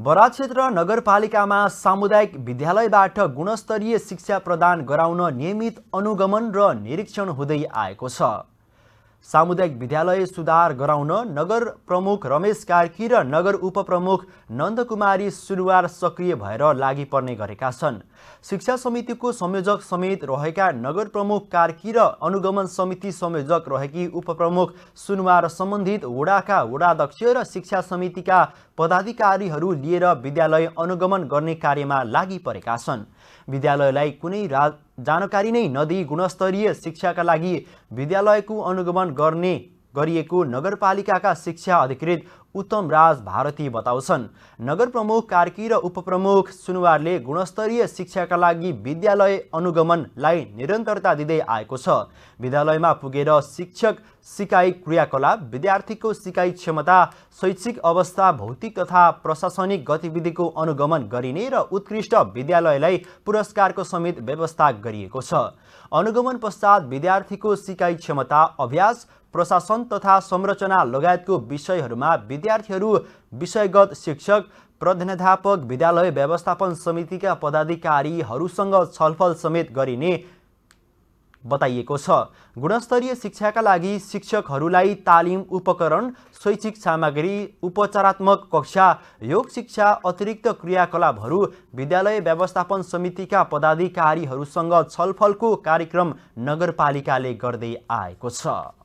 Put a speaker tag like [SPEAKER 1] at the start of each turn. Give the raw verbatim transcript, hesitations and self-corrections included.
[SPEAKER 1] Barack क्षेत्र नगरपालिकामा सामुदायिक विद्यालयबाट गुणस्तरीय शिक्षा प्रदान गराउन नियमित अनुगमन र निरीक्षण हुँदै आएको छ। सामुदायिक विद्यालय सुधार गराउन नगर प्रमुख रमेश कार्की र नगर उपप्रमुख नन्दकुमारी सुनुवार सक्रिय भएर लागि पर्ने गरेका छन्। शिक्षा समितिको संयोजक समेत रहेका नगर प्रमुख कार्की र अनुगमन समिति संयोजक रहेकी उपप्रमुख सुनुवार सम्बन्धित वडाका वडाध्यक्ष र शिक्षा समितिका पदाधिकारीहरू लिएर विद्यालय अनुगमन गर्ने कार्यमा लागि परेका छन्। विद्यालयलाई कुनै जानकारी नै नदिई गुणस्तरीय शिक्षाका लागि विद्यालयको अनुगमन गर्ने गरिएको नगरपालिकाका शिक्षा अधिकृत उत्तम राज भारती बताउँछन्। नगर प्रमुख कार्की र उपप्रमुख सुनुवारले गुणस्तरीय शिक्षाका लागि विद्यालय अनुगमनलाई निरन्तरता दिँदै आएको छ। विद्यालयमा पुगेर शिक्षक सिकाइ क्रियाकलाप, विद्यार्थीको सिकाइ क्षमता, शैक्षिक अवस्था, भौतिक तथा प्रशासनिक गतिविधिको अनुगमन गरिने र उत्कृष्ट विद्यालयलाई पुरस्कारको समेत व्यवस्था गरिएको छ। अनुगमन पश्चात विद्यार्थीको सिकाइ क्षमता, अभ्यास, प्रशासन तथा संरचना लगायतको विषयहरूमा विद्यार्थीहरू, विषयगत शिक्षक, प्रधानाध्यापक, विद्यालय व्यवस्थापन समितिका पदाधिकारीहरूसँग छलफल समेत गरिने बताइएको छ। गुणस्तरीय शिक्षाका लागि शिक्षकहरूलाई तालिम उपकरण, शैक्षिक सामग्री, उपचारात्मक कक्षा, योग शिक्षा, अतिरिक्त क्रियाकलापहरू विद्यालय व्यवस्थापन समितिका पदाधिकारीहरूसँग छलफलको कार्यक्रम नगरपालिकाले गर्दै आएको छ।